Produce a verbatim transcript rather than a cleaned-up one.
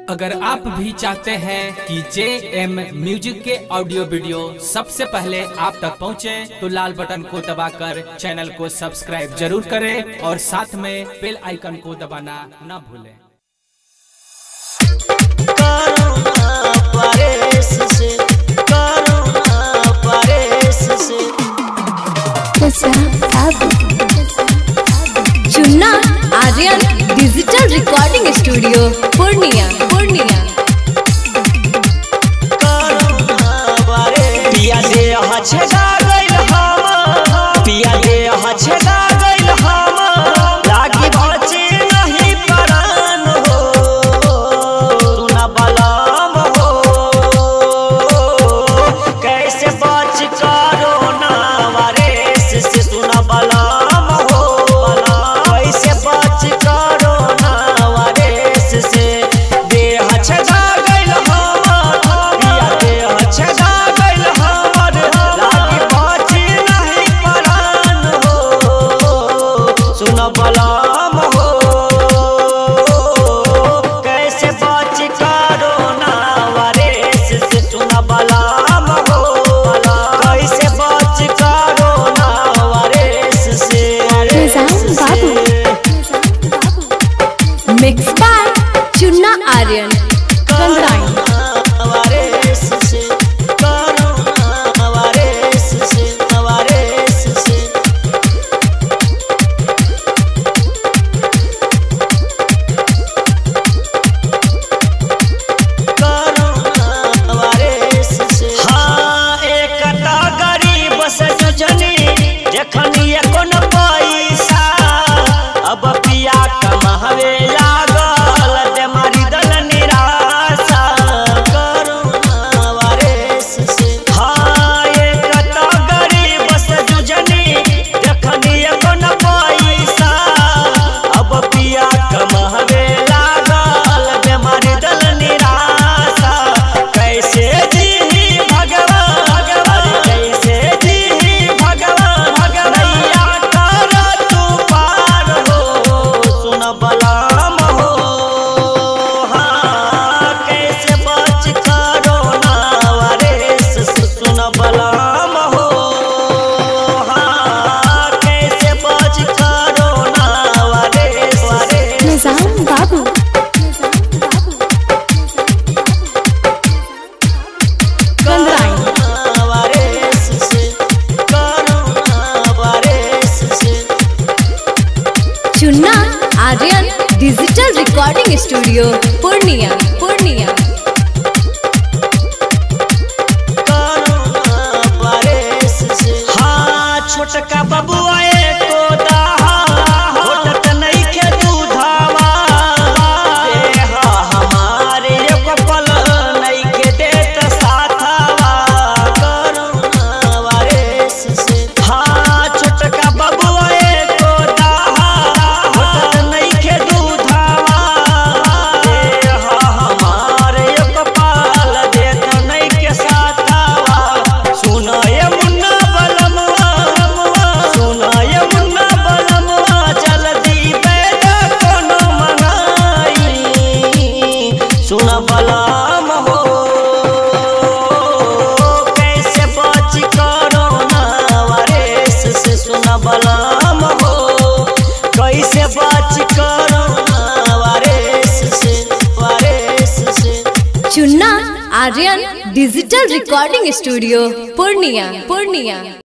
अगर आप भी चाहते हैं कि जे एम म्यूजिक के ऑडियो वीडियो सबसे पहले आप तक पहुंचे, तो लाल बटन को दबाकर चैनल को सब्सक्राइब जरूर करें और साथ में बेल आइकन को दबाना न भूलें। Chunna Aryan digital recording studio Purnia Purnia पिया दे छेदा गइल हम पिया दे छेदा गइल हम लागी बचे नहीं परान हो सुना बलम हो कैसे बच करो ना वारिस से सुना बलम हो कैसे बच करो ना वारिस से देह छेदा गइल हम पिया दे छेदा बलम हो कैसे बच करो ना वारिस से सुना बलम हो कैसे बच करो ना वारिस से मिक्स बाय चुन्ना आर्यन वारिस से करो ना वारिस से वारिस से देखनी कोन पैसा अब पिया कमावे लागल दे मारी दल निराशा करुणा वारिस से हाँ एक तो गरीब से जुझनी देखनी कोन पैसा अब पिया कमावे लागल दे मारी दल निराशा कैसे जी भगवान कैसे जी भगवान बलम हो हाँ कैसे बच करो ना वारिस से सुन बलम हो हाँ कैसे बच करो ना वारिस निजाम बाबू वारिस से करो ना वारिस से Chunna Aryan digital recording studio Purnia Purnia हाँ छोटका बबुआ एको दाहा होटत नहीं के दूधावा देह हमारे एको पल नहीं के देत साथावा करुणा वारिस से हाँ छोटका बबुआ एको दाहा होटत नहीं के दूधावा देह हमारे एको पल देत नहीं के साथावा सुनो ये मुन्ना बलमुआ सुनो ये मुन्ना बलमुआ जल्दी पैदा कोनो मंगाई सुना बलम हो कैसे बच करो ना वारिस से सुना बलम हो कैसे बच करो ना वारिस से वारिस से Chunna Aryan digital recording studio Purnia Purnia.